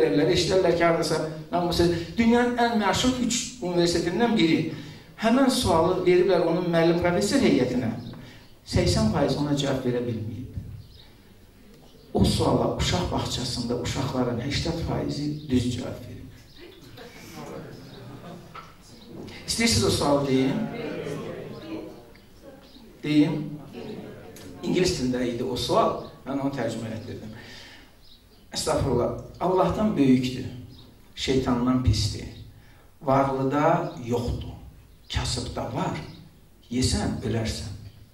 verirlər, eşilərlər ki, haradasa, dünyanın ən məşhur 3 universitetindən biri. Həmən sualı veriblər onun müəllim professor heyətinə. 80% ona cavab verə bilməyib. O suala uşaq bağçasında uşaqların 80%-i düz cavab verib. İstəyirsiniz o sualı deyim? Deyim. İngilis dilində idi o sual. Mən onu tərcümə etdirdim. Estağfurullah. Allahdan böyükdür. Şeytandan pisdir. Varlıda yoxdur. Kasıbda var. Yesən, ölərsən.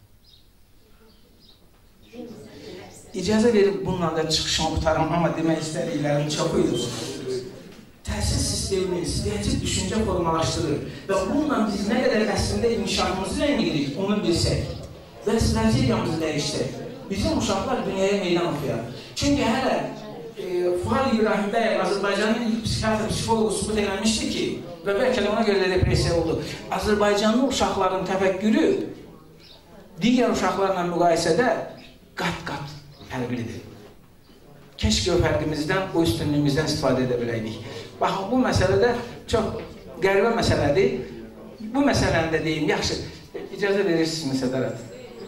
İcazə verib bununla da çıxışımı qutaram, amma demək istədiklərim çox idi. Təhsil sistemini stereotip düşüncə formalaşdırır və bununla biz nə qədər əslində inkişafımızı rəngirik, onu bilsək və strategiyamızı dəyişsək, bizim uşaqlar dünyaya meydan oxuyar. Çünki hələ Fuad İbrahim bəy Azərbaycanın ilk psixiatr, psixologu sübut eləmişdi ki, və bəlkə də ona görə də depresiya oldu. Azərbaycanlı uşaqların təfəkkürü digər uşaqlarla müqayisədə qat-qat fərqlidir. Keşke o fərqimizdən, o üstünlüyümüzdən istifadə edə biləydik. Baxın, bu məsələdə çox qəribə məsələdir. Bu məsələni də deyim, yaxşı, icazə verirsiniz Sədərət.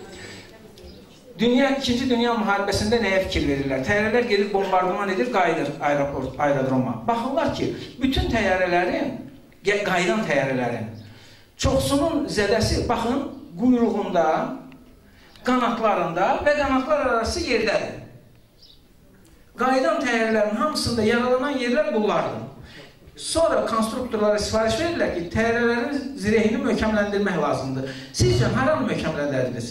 İkinci Dünya müharibəsində nəyə fikir verirlər? Təyyarələr gedir, bombardıman edir, qayıdır aerodroma. Baxırlar ki, bütün təyyarələrin, qayıdan təyyarələrin çoxsunun zədəsi, baxın, quyruğunda, qanatlarında və qanatlar arası yerdədir. Qayıdan təyyarələrin hamısında yaralanan yerlər bunlardır. Sonra konstruktorlara sifariş verirlər ki, təyyarələrin zirehini möhkəmləndirmək lazımdır. Sizcə, haranı möhkəmləndirdiniz?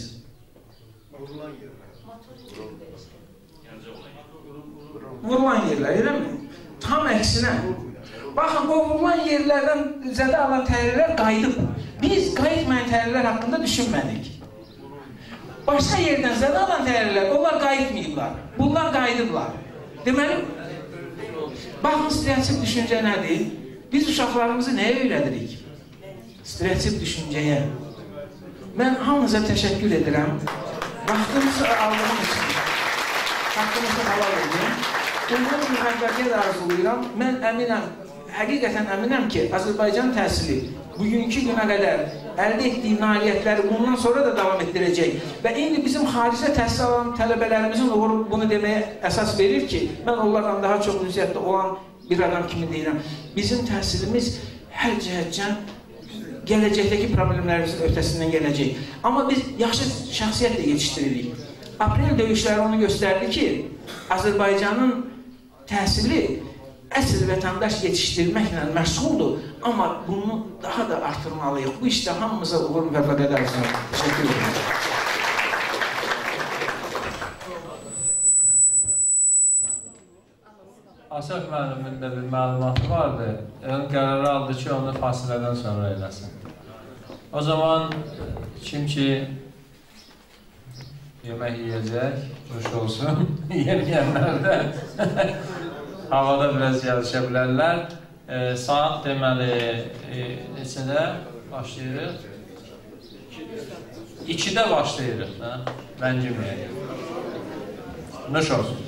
Vurulan yerlər, elə mi? Tam əksinə. Baxın, bu vurulan yerlərdən zədə alan təyyarələr qayıdıb. Biz qayıtmayan təyyarələr haqqında düşünmədik. Başqa yerdən zədə alan təyyarələr, onlar qayıtmayıblar. Bunlar qayıdıblar. Deməli, baxın, stereotip düşüncə nədir? Biz uşaqlarımızı nəyə öyrədirik? Stereotip düşüncəyə. Mən hamınıza təşəkkür edirəm. Vaxtınızı aldığım üçün. Haqqınızı halal edin. Bundan mühəbbətə də arzulayıram. Mən əminəm, həqiqətən əminəm ki, Azərbaycan təhsili bugünkü günə qədər əldə etdiyi nailiyyətləri bundan sonra da davam etdirəcək. Və indi bizim xaricdə təhsil alan tələbələrimizin uğuru bunu deməyə əsas verir ki, mən onlardan daha çox ünsiyyətdə olan bir adam kimi deyirəm. Bizim təhsilimiz hər cəhətdən gələcəkdəki problemlərimizin ötəsindən gələcək. Amma biz yaxşı şəxsiyyətlə yetişdiririk. Aprel döyüşləri onu göstərdi ki, Azərbaycanın təhsili əsl vətəndaş yetişdirməklə məşğuldur, amma bunu daha da artırmalıyıq. Bu işdə hamımıza uğur müvəffəqiyyət arzulayıram. Təşəkkür ederim. Asaf müəllimin də bir məlumatı vardı. Yəni qərarı aldı ki, onu fasilədən sonra eləsin. O zaman kim ki yemək yiyəcək, hoş olsun, yeməyənlər də havada biraz gəlişə bilərlər. Saat deməli, neçədə başlayırıq? 2-də başlayırıq, mənciməyək. Nuş olsun.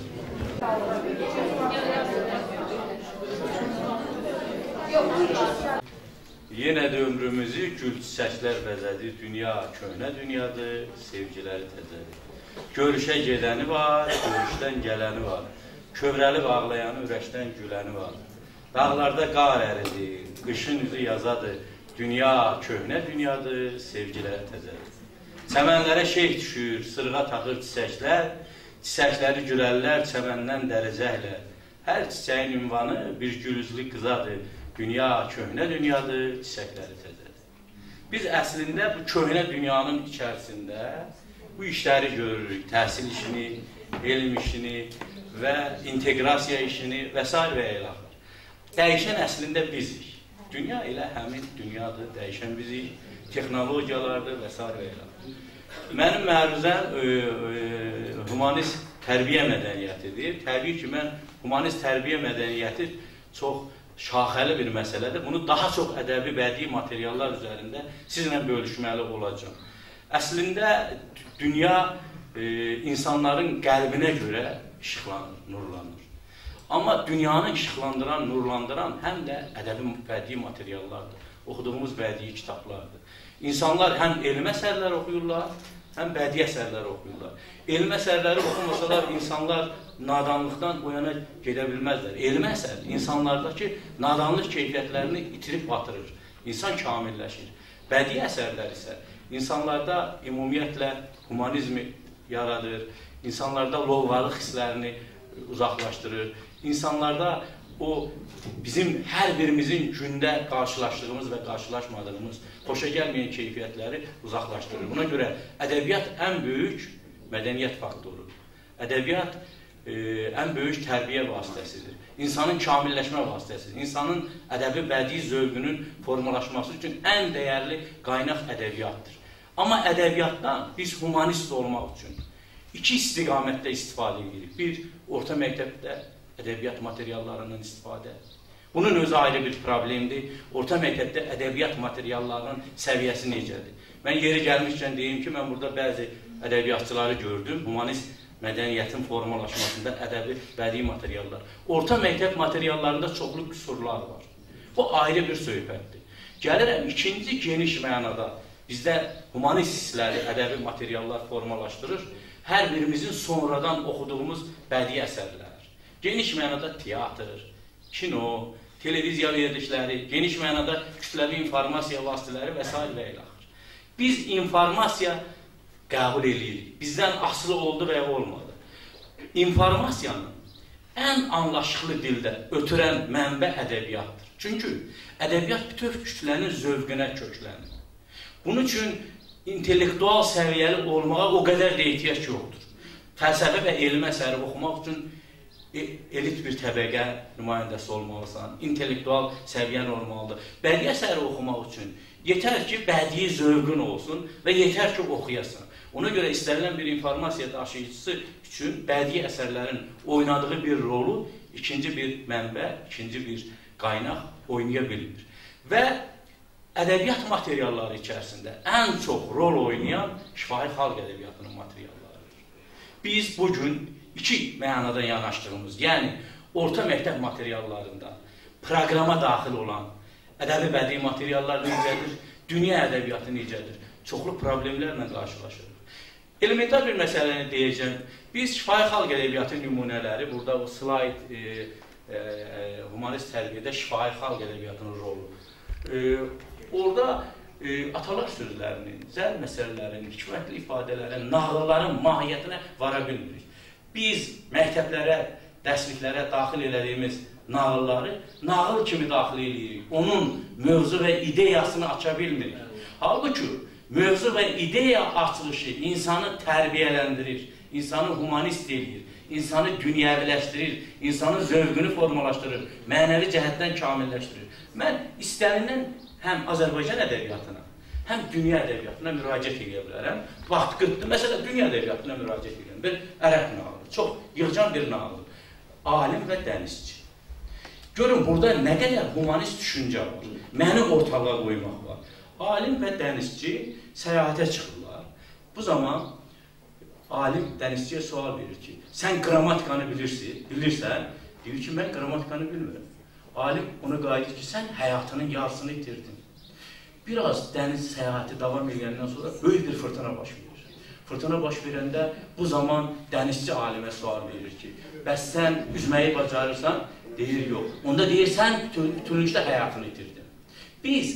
Yenə də ömrümüzü gül çiçəklər bəzədi, dünya köhnə dünyadır, sevgiləri təzədir. Görüşə gedəni var, görüşdən gələni var, kövrəli bağlayanı, ürəkdən güləni var. Dağlarda qar əridir, qışın üzü yazadır, dünya köhnə dünyadır, sevgiləri təzədir. Çəmənlərə şeyh düşür, sırğa taxır çiçəklər, çiçəkləri gülərlər, çəməndən dərəcəklər. Hər çiçəyin ünvanı bir gülüzlü qızadır, dünya köhnə dünyadır, çiçəkləri təzədir. Biz əslində bu köhnə dünyanın içərisində bu işləri görürük, təhsil işini, elm işini və inteqrasiya işini və s. və elə. Dəyişən əslində bizik. Dünya elə həmin dünyadır, dəyişən bizik, texnologiyalardır və s. və elə. Mənim məruzəm humanist tərbiyə mədəniyyətidir. Təbii ki, mən humanist tərbiyə mədəniyyəti çox şaxəli bir məsələdir. Bunu daha çox ədəbi, bədii materiallar üzərində sizlə bölüşməli olacaq. Əslində, dünya insanların qəlbinə görə işıqlanır, nurlanır. Amma dünyanı işıqlandıran, nurlandıran həm də ədəbi bədii materiallardır. Oxuduğumuz bədii kitablardır. İnsanlar həm elmi əsərlər oxuyurlar, həm bədii əsərlər oxuyurlar. Elmi əsərləri oxumasalar insanlar nadanlıqdan o yana gedə bilməzlər. Elmi əsər insanlardakı nadanlıq keyfiyyətlərini itirib batırır. İnsan kamilləşir. Bədii əsərlər isə insanlarda ümumiyyətlə humanizmi yaradır, insanlarda lovğalıq hisslərini uzaqlaşdırır, insanlarda o bizim hər birimizin gündə qarşılaşdığımız və qarşılaşmadığımız xoşa gəlməyən keyfiyyətləri uzaqlaşdırır. Buna görə ədəbiyyat ən böyük mədəniyyət faktorudur. Ədəbiyyat ən böyük tərbiyə vasitəsidir. İnsanın kamilləşmə vasitəsidir. İnsanın ədəbi bədii zövqünün formalaşması üçün ən dəyərli qaynaq ədəbiyyatdır. Amma ədəbiyyatdan biz humanist olmaq üçün iki istiqamətdə istifadə edirik. Bir, orta məktəbdə ədəbiyyat materiallarından istifadə. Bunun özü ayrı bir problemdir. Orta məktəbdə ədəbiyyat materiallarının səviyyəsi necədir? Mən yeri gəlmişkən deyim ki, mən burada bəzi ədəbiyyatçıları gördüm. Humanist mədəniyyətin formalaşmasında ədəbi bədii materiallar. Orta məktəb materiallarında çoxlu qüsurlar var. Bu ayrı bir söhbətdir. Gəlirəm, ikinci geniş mənada bizdə humanist hissləri ədəbi materiallar formalaşdırır. Hər birimizin sonradan oxuduğumuz bədii əsərlər. Geniş mənada teatr, kino, televiziya verilişləri, geniş mənada kütləvi informasiya vasitələri və s. və ilə axır. Biz informasiya qəbul edirik. Bizdən asılı oldu və ya olmadı. İnformasiyanın ən anlaşıqlı dildə ötürən mənbə ədəbiyyatdır. Çünki ədəbiyyat bütöv kütlənin zövqünə köklənir. Bunun üçün intellektual səviyyəli olmağa o qədər də ehtiyac yoxdur. Fəlsəfə və elmi əsəri oxumaq üçün elit bir təbəqə nümayəndəsi olmalısan, intellektual səviyyən olmalıdır. Bədii əsəri oxumaq üçün yetər ki, bədii zövqün olsun və yetər ki, oxuyasan. Ona görə istənilən bir informasiya daşıyıcısı üçün bədii əsərlərin oynadığı bir rolu ikinci bir mənbə, ikinci bir qaynaq oynaya bilmir. Və ədəbiyyat materialları içərisində ən çox rol oynayan şifahi xalq ədəbiyyatının materiallarıdır. Biz bugün iki mənada yanaşdığımız, yəni orta məktəb materiallarında proqrama daxil olan ədəbi bədii materiallar necədir, dünya ədəbiyyatı necədir, çoxlu problemlərlə qarşılaşırıq. Elementar bir məsələni deyəcəm. Biz şifahi xalq ədəbiyyatı nümunələri, burada o slayd humanist tərbiyədə şifahi xalq ədəbiyyatının rolu. Orada atalar sözlərinin, zəl məsələlərin, hikmətli ifadələrin, nağılların mahiyyətinə vara bilmirik. Biz məktəblərə, dərsliklərə daxil elədiyimiz nağılları nağıl kimi daxil edirik. Onun mövzu və ideyasını aça bilmirik. Halbuki mövzu və ideya açılışı insanı tərbiyələndirir, insanı humanist edir, insanı dünyəviləşdirir, insanın zövqünü formalaşdırır, mənəvi cəhətdən kamilləşdirir. Mən istənilən həm Azərbaycan ədəbiyyatına, həm dünya ədəbiyyatına müraciət edə bilərəm. Vaxt qıtdır, məsələn, dünya ədəbiyyatına müraciət edirəm. Bir ərəb nağılı, çox yığcan bir nağılı. Alim və dənizçi. Görün, burada nə qədər humanist düşüncə var, məni ortalığa qoymaq var. Alim və dənizçi səyahətə çıxırlar. Bu zaman alim dənizçiyə sual verir ki, sən qrammatikanı bilirsən? Deyir ki, mən qrammatikanı bilmirəm. Alim ona qayıdır ki, sən həyatının yarısını itirdin. Biraz dəniz səyahəti davam edəndən sonra böyük bir fırtına baş verir. Fırtına baş verəndə bu zaman dənizçi alimə sual verir ki, bəs sən üzməyi bacarırsan? Deyir, yox. Onda deyir, sən bütünlükdə həyatını itirdin. Biz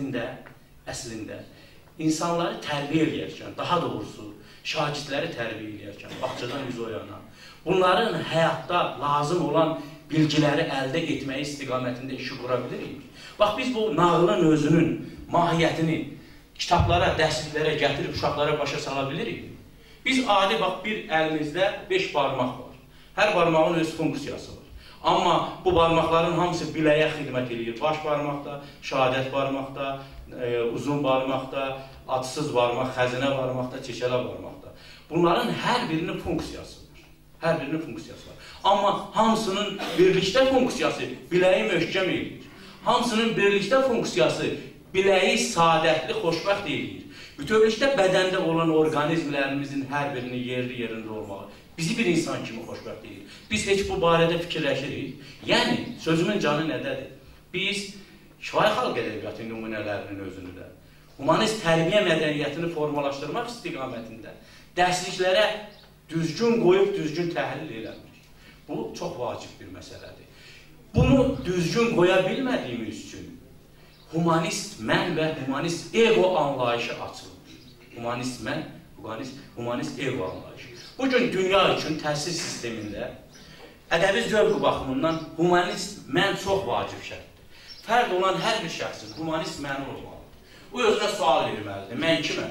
əslində insanları tərbiyə eləyərkən, daha doğrusu şagirdləri tərbiyə eləyərkən, bağçadan yüz oyana, bunların həyatda lazım olan bilgiləri əldə etməyi istiqamətində işi qura bilirik. Bax, biz bu nağılın özünün mahiyyətini kitablara, dərsliklərə gətirib uşaqlara başa sala bilirik. Biz adi, bax, bir əlimizdə 5 barmaq var. Hər barmağın öz funksiyası var. Amma bu barmaqların hamısı biləyə xidmət edir. Baş barmaqda, şəhadət barmaqda, uzun barmaqda, adsız barmaq, xəzinə barmaqda, çeşələ barmaqda. Bunların hər birinin funksiyası var. Hər birinin funksiyası var. Amma hamısının birlikdə funksiyası biləyi möhkəm edir. Hamısının birlikdə funksiyası biləyi saadətli, xoşbəxt edir. Bütövlükdə bədəndə olan orqanizmlərimizin hər birinin yerində olmalı. Bizi bir insan kimi xoşbəxt edir. Biz heç bu barədə fikirləşirik. Yəni, sözümün canı nədədir? Biz şifahi xalq ədəbiyyatı nümunələrinin özünü də, humanist tərbiyə mədəniyyətini formalaşdırmaq istiqamətində dərsliklərə düzgün qoyub, düzgün təhlil eləmirik. Bu, çox vacib bir məsələdir. Bunu düzgün qoya bilmədiyimiz üçün humanist mən və humanist ego anlayışı açılır. Humanist mən, humanist ego anlayışı. Bugün dünya üçün təhsil sistemində ədəbi zövq baxımından humanist mən çox vacib şərtdir. Fərd olan hər bir şəxsin humanist məni olmalıdır. O özünə sual verməlidir. Mən kiməm?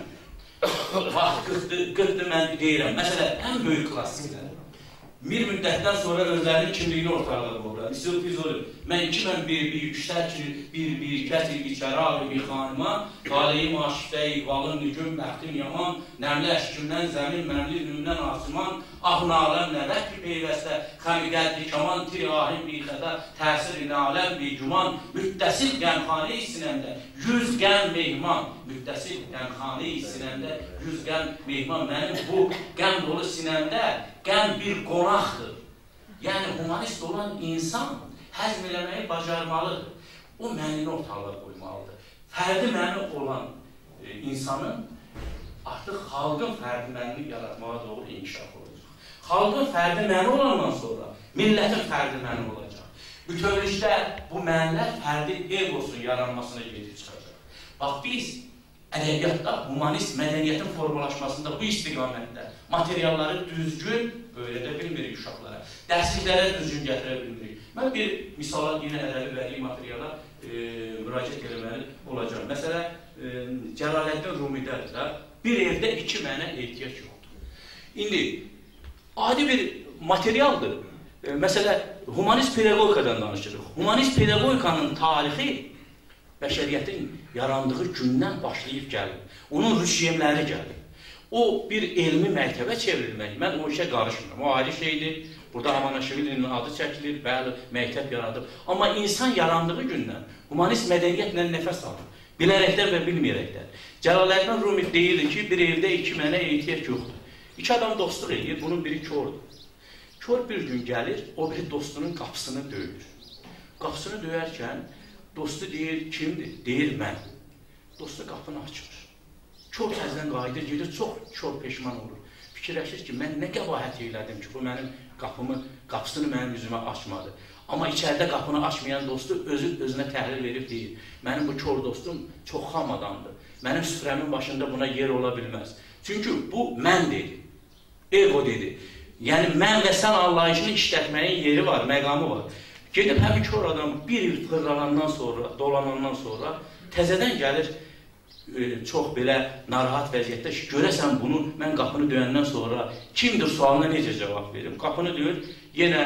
Vaxt 40-dır mən deyirəm. Məsələn, ən böyük klassiklər. Bir müddətdən sonra özlərinin kimliyini ortalığa qoyurlar. Misal Füzuli, mən kiməm bir yüksək ki, bir kətil, bir kəravi, bir xanıma, qaleyi maşifdə, iqvalın, nücüm, bəxtin yaman, nəmli əşkimdən, zəmin, məmli, nümdən asiman, ahnaləm, nəvət bir peyvəstə, xəmiqədli, kaman, tirahim, bir xəda, təsir-i naləm, bir güman, müttəsil qəmxane sinəndə, 100 qəm mehman, müttəsil qəmxane sinəndə, 100 qəm mehman, mənim bu qəm dolu sinəmdə, qəm bir qonaqdır. Yəni, humanist olan insan həzm eləməyi bacarmalıdır. O mənini ortalığa qoymalıdır. Fərdi məni olan insanın artıq xalqın fərdi mənini yaratmağa doğru inkişaf olacaq. Xalqın fərdi məni olandan sonra millətin fərdi məni olacaq. Bütövlükdə bu mənlər fərdi egosun yaranmasına gedib çıxacaq. Bax, biz ədəbiyyatda humanist mədəniyyətin formalaşmasında bu istiqamətdə materialları düzgün öyrədə bilmirik uşaqlara. Dərsliklərə düzgün gətirə bilmirik. Mən bir misala yine ədəbi bədii materiala müraciət eləməli olacaq. Məsələn, Cəlaləddin Rumidədir də bir evdə 2 mənə ehtiyac yoxdur. İndi adi bir materialdır. Məsələn, humanist pedagogikadan danışırıq. Humanist pedagogikanın tarixi bəşəriyyətin yarandığı gündən başlayıb gəlir. Onun rüşyemləri gəlir. O bir elmi məktəbə çevrilmək, mən o işə qarışmıram. O ayrı şeydir. Burada Amanaşvilinin adı çəkilir, bəli, məktəb yaradıb. Amma insan yarandığı gündən humanist mədəniyyətlə nəfəs alır. Bilərəkdən və bilməyərəkdən. Cəlaləddin Rumi deyirdi ki, bir evdə 2 mənə ehtiyac yoxdur. 2 adam dostluq edir, bunun biri kördur. Kör bir gün gəlir, o biri dostunun qapısını döyür. Qapısını döyərkən dostu deyir, kimdir? Deyir, mən. Dostu qapını açır. Kör təzdən qayıdır, gedir, çox kör peşman olur. Fikirləşir ki, mən nə qəbahət eylədim ki, bu mənim qapısını mənim üzümə açmadı. Amma içəridə qapını açmayan dostu özünə təhlil verib deyir. Mənim bu kör dostum çox xam adamdır. Mənim süfrəmin başında buna yer ola bilməz. Çünki bu mən dedi. Ego dedi. Yəni, mən və sən anlayışını işlətməyin yeri var, məqamı var. Gedib həmin kör adam bir il fırlanandan sonra, dolanandan sonra təzədən gəlir çox belə narahat vəziyyətdə ki, görəsən bunu mən qapını döyəndən sonra kimdir sualına necə cavab verim? Qapını döyür, yenə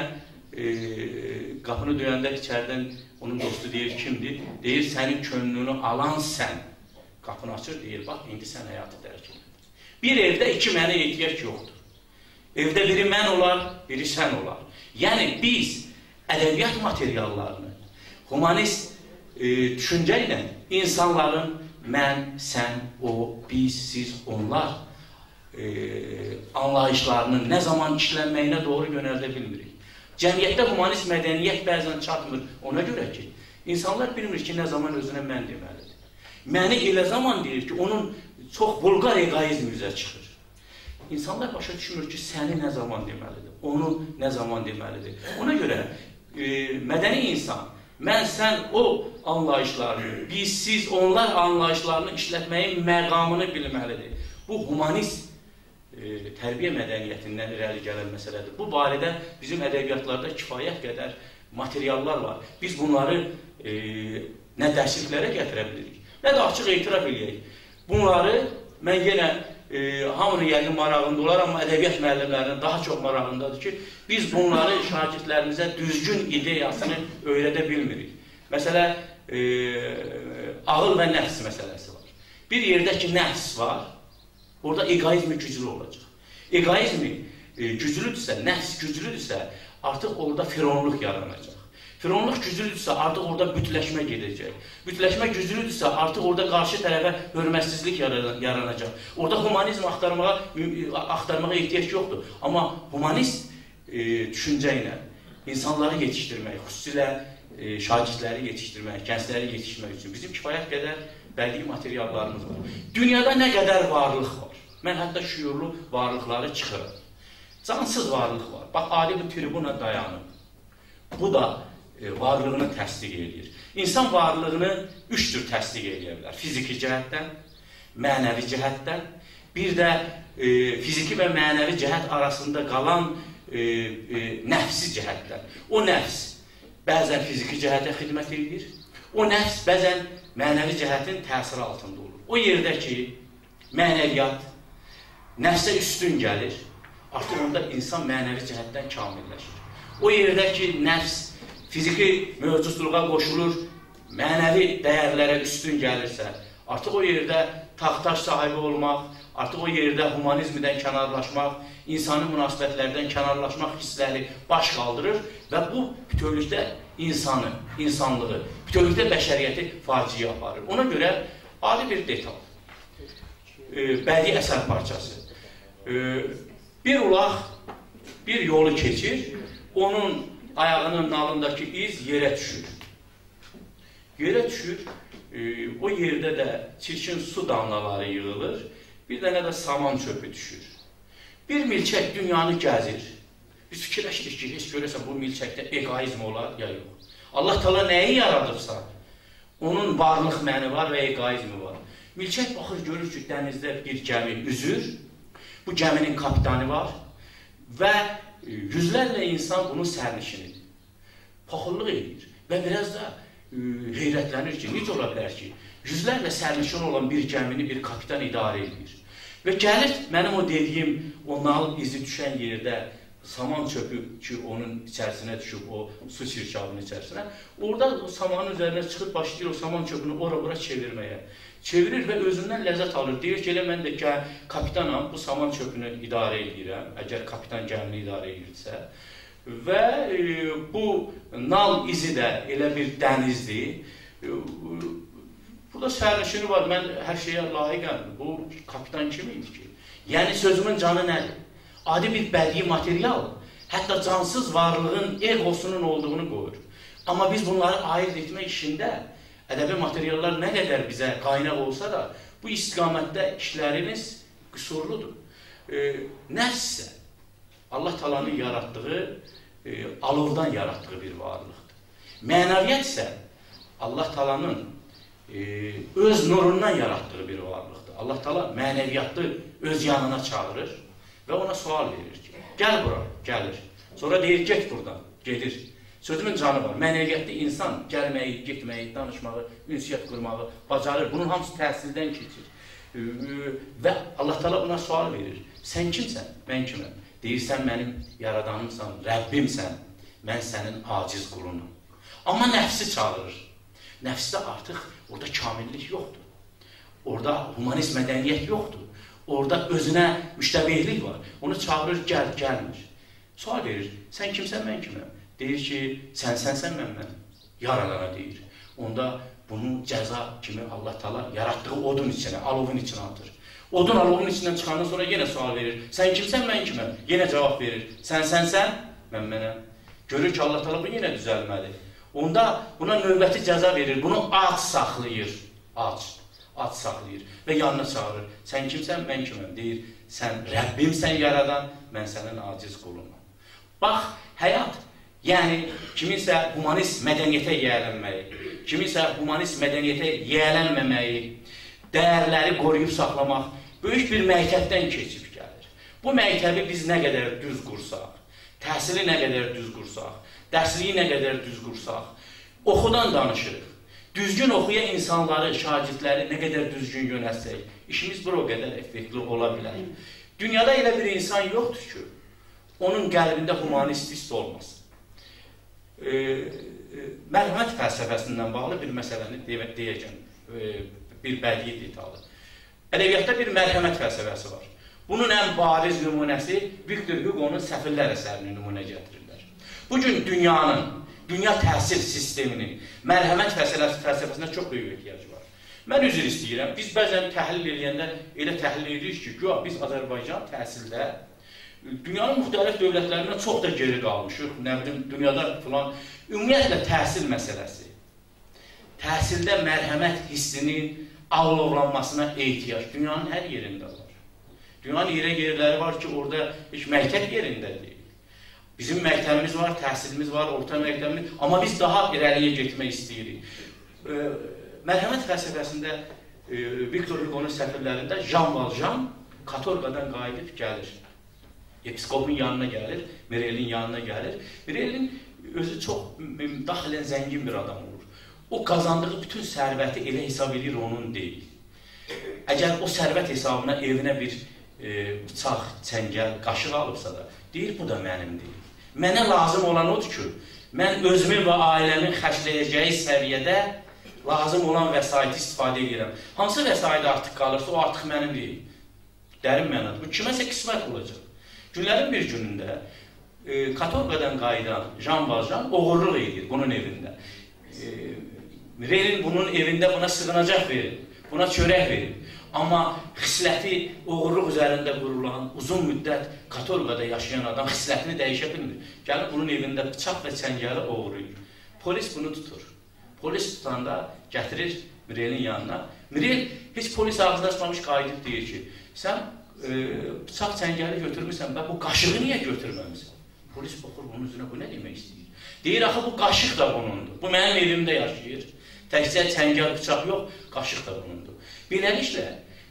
qapını döyəndə içərdən onun dostu deyir, kimdir? Deyir, sənin könlünü alan sən. Qapını açır, deyir, bax, indi sən həyatı dərk edir. Bir evdə 2 mənə ehtiyac yoxdur. Evdə biri mən olar, biri sən olar. Yəni, biz ədəbiyyat materiallarını humanist düşüncə ilə insanların mən, sən, o, biz, siz, onlar anlayışlarının nə zaman işlənməyinə doğru yönəldə bilmirik. Cəmiyyətdə humanist mədəniyyət bəzən çatmır ona görə ki, insanlar bilmir ki, nə zaman özünə mən deməlidir. Məni elə zaman deyir ki, onun çox vulqar egoizm üzə çıxır. İnsanlar başa düşmür ki, səni nə zaman deməlidir, onu nə zaman deməlidir. Ona görə mədəni insan, mən, sən, o anlayışlarını, biz, siz, onlar anlayışlarını işlətməyin məqamını bilməlidir. Bu, humanist tərbiyə mədəniyyətindən irəli gələn məsələdir. Bu barədə bizim ədəbiyyatlarda kifayət qədər materiallar var. Biz bunları nə dərsliklərə gətirə bilirik, nə də açıq etiraf edək. Bunları mən yenə hamının yəqin marağında olar, amma ədəbiyyat müəllimlərinin daha çox marağındadır ki, biz bunları şagirdlərimizə düzgün ideyasını öyrədə bilmirik. Məsələn, ağıl və nəfs məsələsi var. Bir yerdə ki, nəfs var, orada egoizmi güclü olacaq. Egoizmi güclüdürsə, nəfs güclüdürsə, artıq orada fironluq yaranacaq. Fironluq güclüdürsə, artıq orada bütləşmə gedəcək. Bütləşmə güclüdürsə, artıq orada qarşı tərəfə hörmətsizlik yaranacaq. Orada humanizm axtarmağa ehtiyac yoxdur. Amma humanist düşüncə ilə insanları yetişdirmək, xüsusilə şagirdləri yetişdirmək, gəncləri yetişdirmək üçün bizim kifayət qədər bədii materiallarımız var. Dünyada nə qədər varlıq var. Mən hətta şüurlu varlıqları çıxıram. Cansız varlıq var. Bax, adi bu tribuna dayanıb. Bu da varlığını təsdiq edir. İnsan varlığını 3 tür təsdiq edə bilər. Fiziki cəhətdən, mənəvi cəhətdən, bir də fiziki və mənəvi cəhət arasında qalan nəfsi cəhətdən. O nəfs bəzən fiziki cəhətə xidmət edir. O nəfs bəzən mənəvi cəhətin təsiri altında olur. O yerdə ki, mənəviyyat nəfsə üstün gəlir, artıq onda insan mənəvi cəhətdən kamilləşir. O yerdə ki, nəfs fiziki mövcudluğa qoşulur, mənəvi dəyərlərə üstün gəlirsə, artıq o yerdə taxtaş sahibi olmaq, artıq o yerdə humanizmdən kənarlaşmaq, insani münasibətlərdən kənarlaşmaq hissləri baş qaldırır və bu bütövlükdə insanı, insanlığı, bütövlükdə bəşəriyyəti faciəyə aparır. Ona görə adi bir detal, bədii əsər parçası. Bir ulaq bir yolu keçir, onun ayağının nalındakı iz yerə düşür. Yerə düşür, o yerdə də çirkin su damlaları yığılır, bir dənə də saman çöpü düşür. Bir milçək dünyanı gəzir. Biz fikirləşdik ki, heç görəsən bu milçəkdə egoizm olar, ya yox. Allah Teala nəyi yaradıbsa, onun varlıq məni var və egoizmi var. Milçək baxır, görür ki, dənizdə bir gəmi üzür, bu gəminin kapitanı var və yüzlərlə insan bunun sərnişinidir. Paxıllıq edir və biraz da heyrətlənir ki, necə ola bilər ki, yüzlərlə sərnişin olan bir gəmini bir kapitan idarə edir. Və gəlir, mənim o dediyim, o nal izi düşən yerdə saman çöpü ki, onun içərisinə düşüb, o su çirkabının içərisinə, orada samanın üzərinə çıxıb başlayır o saman çöpünü ora-bura çevirməyə. Çevirir və özündən ləzzət alır. Deyir ki, elə mən də kapitanam, bu saman çöpünü idarə edirəm, əgər kapitan gəmini idarə edirsə. Və bu nal izi də elə bir dənizdir. Burada sərnişini var, mən hər şeyə layiqəm. Bu kapitan kim idi ki? Yəni sözümün canı nədir? Adi bir bədii material, hətta cansız varlığın egosunun olduğunu qoyur. Amma biz bunları ayırt etmək işində ədəbi materiallar nə qədər bizə qaynaq olsa da, bu istiqamətdə işlərimiz qüsurludur. Nəfs isə Allah Teala'nın yaratdığı, alovdan yaratdığı bir varlıqdır. Mənəviyyət isə Allah Teala'nın öz nurundan yaratdığı bir varlıqdır. Allah Teala mənəviyyatı öz yanına çağırır və ona sual verir ki, gəl bura, gəlir. Sonra deyir, get buradan, gedir. Sözümün canı var. Mənəviyyətli insan gəlməyi, getməyi, danışmağı, ünsiyyət qurmağı bacarır. Bunun hamısı təhsildən keçir. Və Allah Teala buna sual verir. Sən kimsən? Mən kiməm? Deyirsən, mənim yaradanımsan, Rəbbimsən, mən sənin aciz qulunum. Amma nəfsi çağırır. Nəfsdə artıq orada kamillik yoxdur. Orada humanist mədəniyyət yoxdur. Orada özünə müştəbihlik var. Onu çağırır, gəl, gəlmir. Sual verir, sən kimsən, mən kiməm? Deyir ki, sənsən, mən. Yaradana deyir. Onda bunu cəza kimi Allah Teala yaratdığı odun içinə, alovun içinə atır. Odun alovun içindən çıxandan sonra yenə sual verir. Sən kimsən, mən kiməm? Yenə cavab verir. Sənsən, mənəm. Görür ki, Allah Teala bu yenə düzəlməli. Onda buna növbəti cəza verir. Bunu ac saxlayır. Ac saxlayır. Və yanına çağırır. Sən kimsən, mən kiməm? Deyir, sən Rəbbimsən yaradan, mən sənin aciz qulunum. Bax, həyat. Yəni, kiminsə humanist mədəniyyətə yiyələnməyi, kiminsə humanist mədəniyyətə yiyələnməməyi, dəyərləri qoruyub saxlamaq böyük bir məktəbdən keçib gəlir. Bu məktəbi biz nə qədər düz qursaq, təhsili nə qədər düz qursaq, dərsliyi nə qədər düz qursaq, oxudan danışırıq. Düzgün oxuya insanları, şagirdləri nə qədər düzgün yönəlsək, işimiz bir o qədər effektli ola bilər. Dünyada elə bir insan yoxdur ki, onun qəlbində humanist hiss olmasın. Mərhəmət fəlsəfəsindən bağlı bir məsələni deyəcəm, bir bədii detalı. Ədəbiyyatda bir mərhəmət fəlsəfəsi var. Bunun ən bariz nümunəsi Victor Hugo'nun Səfirlər əsərini nümunə gətirirlər. Bugün dünya təhsil sisteminin mərhəmət fəlsəfəsinə çox böyük ehtiyacı var. Mən üzr istəyirəm, biz bəzən təhlil edəndə elə təhlil edirik ki, biz Azərbaycan təhsildə dünyanın müxtəlif dövlətlərindən çox da geri qalmışıq. Nə bilim, dünyada filan, ümumiyyətlə təhsil məsələsi. Təhsildə mərhəmət hissinin alovlanmasına ehtiyac dünyanın hər yerində var. Dünyanın yerləri var ki, orada heç məktəb yerində deyil. Bizim məktəbimiz var, təhsilimiz var, orta məktəbimiz, amma biz daha irəliyə getmək istəyirik. Mərhəmət fəlsəfəsində Viktor Hugo'nun səfirlərində Jean Valjean katorqadan qayıdıb gəlir. Episkopun yanına gəlir, Mirel'in yanına gəlir. Mirel'in özü çox daxilən zəngin bir adam olur. O qazandığı bütün sərvəti elə hesab edir, onun deyil. Əgər o sərvət hesabına evinə bir bıçaq, çəngəl, qaşıq alıbsa da, deyir, bu da mənim deyil. Mənə lazım olan odur ki, mən özümün və ailəmin xərcləyəcəyi səviyyədə lazım olan vəsaiti istifadə edirəm. Hansı vəsait artıq qalırsa, o artıq mənim deyil. Dərin mənadır. Bu kiməsə qismət olacaq. Günlərin bir günündə katorqadan qayıdan Jean Valjean oğurluq edir bunun evində. Mirel'in bunun evində buna sığınacaq verir, buna çörək verir. Amma xisləti oğurluq üzərində qurulan, uzun müddət katorqada yaşayan adam xislətini dəyişə bilmir. Gəlib bunun evində bıçaq və çəngəli oğurlayır. Polis bunu tutur. Polis tutanda gətirir Mirel'in yanına. Mirel heç polis ağzına açmamış qayıdıb deyir ki, sən bıçaq çəngəli götürmürsən, bu qaşığı niyə götürməmisən? Polis baxır bunun üzrə, bu nə demək istəyir? Deyir, axı bu qaşıq da bunundur. Bu mənim evimdə yaşayır. Təkcə çəngəl bıçaq yox, qaşıq da bunundur. Beləliklə,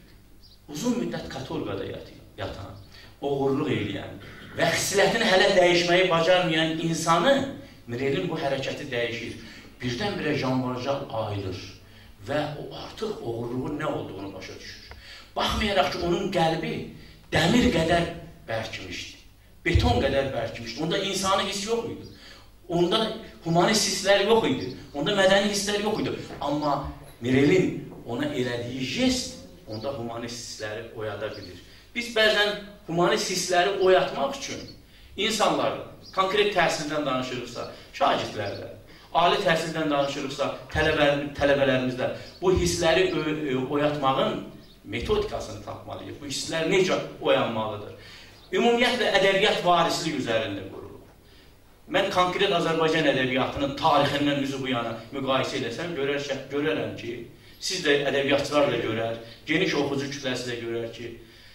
uzun müddət katorqada yatan, oğurluq eləyən və xislətini hələ dəyişməyi bacarmayan insanı Mirel'in bu hərəkəti dəyişir. Birdən-birə Jean Valjean ayılır və o artıq oğurluğun nə olduğunu başa düşür. Baxmayaraq ki, onun qəlbi dəmir qədər bərkimişdi, beton qədər bərkimişdi. Onda insani hiss yox idi. Onda humanist hisslər yox idi. Onda mədəni hisslər yox idi. Amma Mirel'in ona elədiyi jest onda humanist hissləri oyada bilir. Biz bəzən humanist hissləri oyatmaq üçün insanlar, konkret təhsildən danışırıqsa, şagirdlərdə, ali təhsildən danışırıqsa, tələbələrimizdə bu hissləri oyatmağın metodikasını tapmalıyıq. Bu hisslər necə oyanmalıdır? Ümumiyyətlə, ədəbiyyat varislik üzərində qurulur. Mən konkret Azərbaycan ədəbiyyatının tarixindən üzü bu yana müqayisə edəsəm, görərəm ki, siz də ədəbiyyatçılar da görər, geniş oxucu kütləsi də görər ki,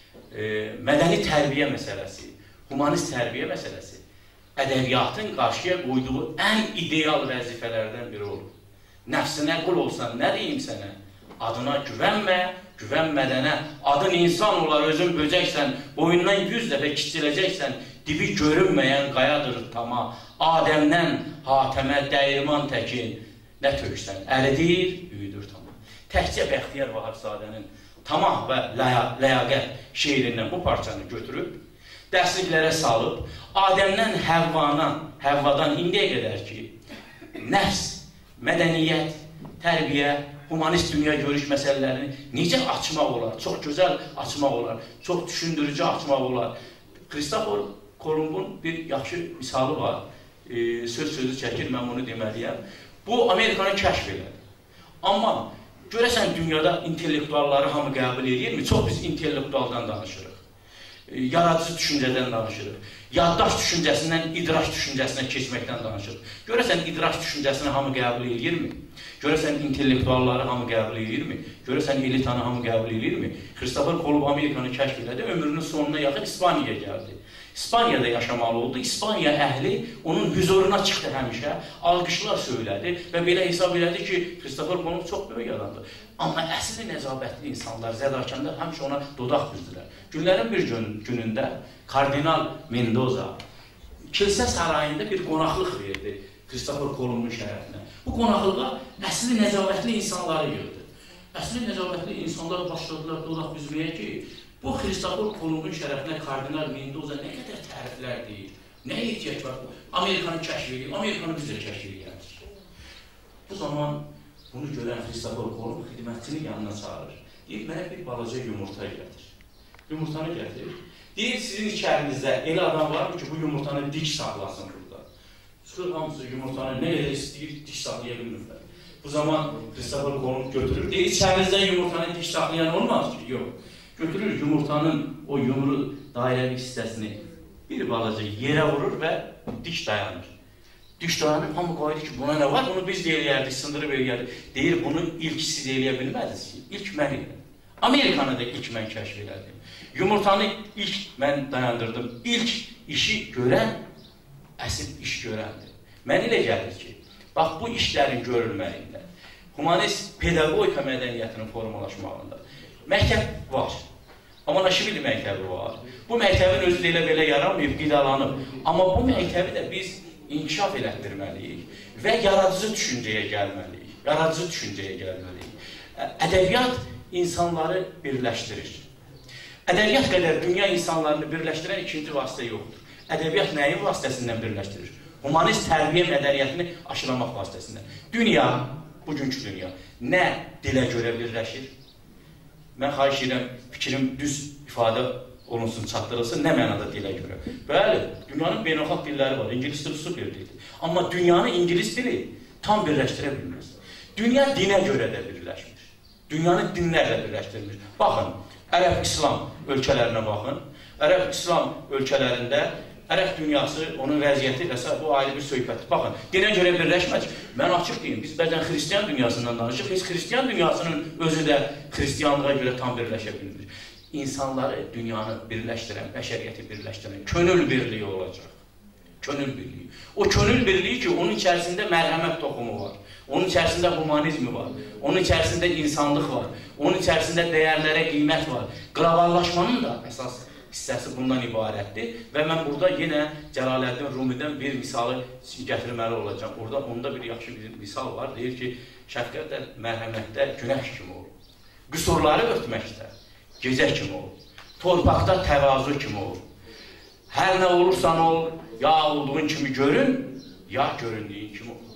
mədəni tərbiyə məsələsi, humanist tərbiyə məsələsi ədəbiyyatın qarşıya qoyduğu ən ideal vəzifələrdən biri olur. Nəfsinə qul olsan, nə deyim sənə? Adına güvənmə, güvənmədənə, adın insan olar, özün böcəksən, boyundan 100 dəfə kiçiləcəksən, dibi görünməyən qayadır tama, Adəmdən Hatəmə dəyirman təkin, nə töksən, əridir, büyüdür tama. Təkcə Bəxtiyar Vahabzadənin tamah və ləyaqət şeirindən bu parçanı götürüb, dərsliklərə salıb, Adəmdən Həvvadan indiyə qədər ki, nəfs, mədəniyyət, tərbiyə, humanist dünya görüş məsələlərini necə açmaq olar, çox gözəl açmaq olar, çox düşündürücü açmaq olar. Kristofor Kolumbun bir yaxşı misalı var, söz-sözü çəkir, mən bunu deməliyəm. Bu, Amerikanı kəşf elədi. Amma görəsən dünyada intellektualları hamı qəbul edirmi? Çox biz intellektualdan danışırıq. Yaradıcı düşüncədən danışırıq. Yaddaş düşüncəsindən idraç düşüncəsinə keçməkdən danışırıq. Görəsən idraç düşüncəsini hamı qəbul edirmi? Görəsən intellektualları hamı qəbul edirmi? Görəsən elitanı hamı qəbul edirmi? Kristofor Kolumb Amerikanı kəşf elədi, ömrünün sonuna yaxın İspaniyaya gəldi. İspaniyada yaşamalı oldu. İspaniya əhli onun hüzuruna çıxdı həmişə, alqışlar söylədi və belə hesab elədi ki, Kristofor Kolumb çox böyük adamdır. Amma əsli nəcabətli insanlar zədakəndə həmişə ona dodaq büzdülər. Günlərin bir günündə Kardinal Mendoza kilsə sarayında bir qonaqlıq verdi Kristofor Kolumbun şərəfinə. Bu qonaqlığa əsli nəcabətli insanları yığdı. Əsli nəcabətli insanlar başladılar dodaq büzməyə ki, bu Kristofor Kolumbun şərəfinə Kardinal Mendoza nə qədər təriflər deyir, nə ehtiyac var? Amerikanı kəşf edib, Amerikanı biz də kəşf edildik. Bu zaman bunu görən Kristofor Kolumb xidmətçinin yanına çağırır. Deyir, mənə bir balaca yumurta gətir. Yumurtanı gətirir. Deyir, sizin içərinizdə elə adam var ki, bu yumurtanı dik saxlasın burada. Çıxır hamısı yumurtanı nə qədər istəyir, diş saxlaya bilmirlər. Bu zaman Kristoffer Kolumb götürür. Deyir, içərinizdən yumurtanı diş saxlayan olmaz ki? Yox. Götürür yumurtanın o yumru dairəvi hissəsini bir balaca yerə vurur və diş dayanır. Diş dayanır, hamı qayıdır ki, buna nə var? Bunu biz də eləyərdik, sındırıb eləyərdik. Deyir, bunu ilk siz eləyə bilmədiniz ki, ilk mən elədim. Amerikanı da ilk mən kəşf elədim. Yumurtanı ilk mən dayandırdım. İlk işi görən, əsl iş görəndir. Mən elə gəlir ki, bax bu işlərin görülməliyində, humanist pedagogika mədəniyyətinin formalaşmağında məktəb var. Amma Naşivili məktəbi var. Bu məktəbin özü də elə belə yaranmayıb, qidalanıb. Amma bu məktəbi də biz inkişaf elətdirməliyik və yaradıcı düşüncəyə gəlməliyik. Yaradıcı düşüncəyə gəlməliyik. Ədəbiyyat insanları birləşdirir. Ədəbiyyat qədər dünya insanlarını birləşdirən ikinci vasitə yoxdur. Ədəbiyyat nəyin vasitəsindən birləşdirir? Humanist tərbiyə mədəniyyətini aşılamaq vasitəsindən. Dünya, bugünkü dünya, nə dilə görə birləşir? Mən xahiş edirəm, fikrim düz ifadə olunsun, çatdırılsın, nə mənada dilə görə? Bəli, dünyanın beynəlxalq dilləri var, İngilis dili super dildir. Amma dünyanı İngilis dili tam birləşdirə bilməz. Dünya dinə görə də birləşmir. Dünyanı dinlərlə birləşdirmir. Baxın, Ərəb-İslam ölkələrinə baxın. Ərəb-İslam ölkələrində Ərəb dünyası, onun vəziyyəti və s. bu ayrı bir söhbətdir. Baxın, dinə görə birləşməz. Mən açıq deyim, biz bəzən xristiyan dünyasından danışıq. Heç xristiyan dünyasının özü də xristiyanlığa görə tam birləşə bilmir. İnsanları, dünyanı birləşdirən, bəşəriyyəti birləşdirən könül birliyi olacaq. Könül birliyi. O könül birliyi ki, onun içərisində mərhəmət toxumu var. Onun içərisində humanizmi var. Onun içərisində insanlıq var. Onun içərisində dəyərlərə qiymət var. Qloballaşmanın da əsas hissəsi bundan ibarətdir və mən burada yenə Cəlaləddin Rumidən bir misalı gətirməli olacağım. Onda bir yaxşı bir misal var. Deyir ki, şəfqətdə, mərhəmətdə günəş kimi ol. Qüsurları örtməkdə gecə kimi ol. Torpaqda təvazu kimi ol. Hər nə olursan ol, ya olduğun kimi görün, ya göründüyün kimi ol.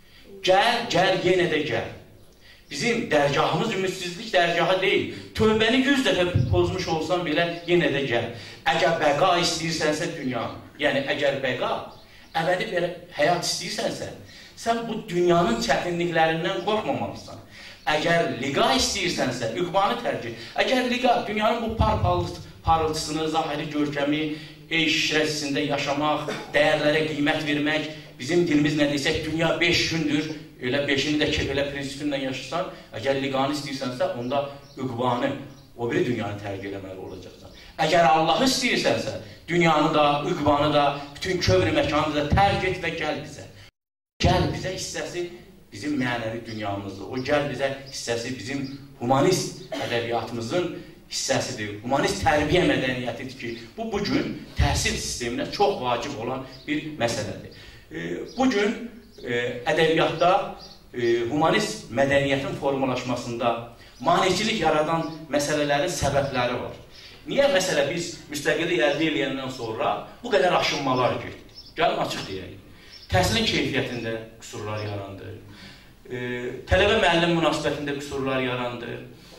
Gəl, gəl, yenə də gəl. Bizim dərgahımız ümidsizlik dərgahı deyil. Tövbəni 100 dəfə pozmuş olsan belə yenə də gəl. Əgər bəqa istəyirsənsə dünyanı, yəni əgər bəqa, əbədi bir həyat istəyirsənsə, sən bu dünyanın çətinliklərindən qorxmamalısan. Əgər liqa istəyirsənsə, üqbanı tərcih. Əgər liqa, dünyanın bu parıltısını, zahiri görkəmi, işrəsində yaşamaq, dəyərlərə qiymət vermək, bizim dilimiz nə desək, dünya 5 gündür, elə 5-ini də kef elə prinsipindən yaşırsan, əgər liqanı istəyirsənsə, onda üqbanı, o biri dünyanı tərk eləməli olacaqsan. Əgər Allahı istəyirsənsə, dünyanı da, üqbanı da, bütün kövr-i məkanı da tərk et və gəl bizə. Gəl bizə hissəsi bizim mənəvi dünyamızdır. O gəl bizə hissəsi bizim humanist ədəbiyyatımızın hissəsidir. Humanist tərbiyə mədəniyyətidir ki, bu bugün təhsil sisteminə çox vacib olan bir məsələdir. Bugün ədəbiyyatda humanist mədəniyyətin formalaşmasında maneçilik yaradan məsələlərin səbəbləri var. Niyə məsələ biz müstəqillik əldə edəndən sonra bu qədər aşınmalar getdi? Gəlin açıq deyək. Təhsilin keyfiyyətində qüsurlar yarandı. Tələbə-müəllim münasibətində qüsurlar yarandı.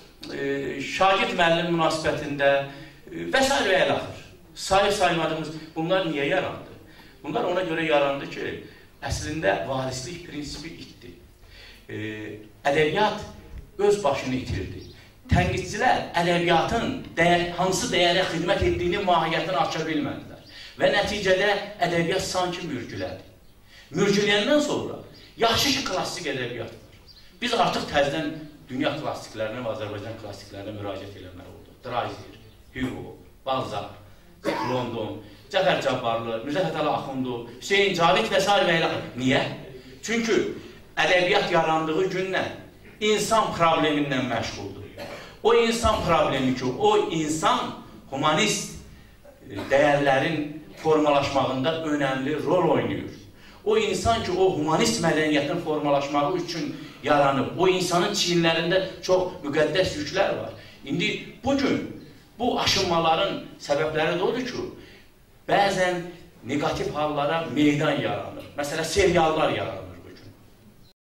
Şagird-müəllim münasibətində və s. və əlaxır. Sayıb-saymadığımız bunlar niyə yarandı? Bunlar ona görə yarandı ki, əslində varislik prinsipi itdi. Ədəbiyyat öz başını itirdi. Tənqidçilər ədəbiyyatın hansı dəyərə xidmət etdiyini, mahiyyətini aça bilmədilər. Və nəticədə ədəbiyyat sanki mürgülədi. Mürgüləyəndən sonra yaxşı ki, klassik ədəbiyyat var. Biz artıq təzdən dünya klassiklərinə və Azərbaycan klassiklərinə müraciət eləməli olduq. Dreiser, Hugo, Balzac, London, Cəfər Cabbarlı, Mirzə Fətəli Axundu, Hüseyin Cavid və s. və ilə. Niyə? Çünki ədəbiyyat yarandığı gündən insan problemindən məşğuldur. O insan problemi ki, o insan humanist dəyərlərin formalaşmağında önəmli rol oynayır. O insan ki, o humanist mədəniyyətin formalaşmağı üçün yaranıb. O insanın çiyinlərində çox müqəddəs yüklər var. İndi bugün bu aşınmaların səbəbləri də odur ki, bəzən negativ hallara meydan yaranır. Məsələn, seriallar yaranır.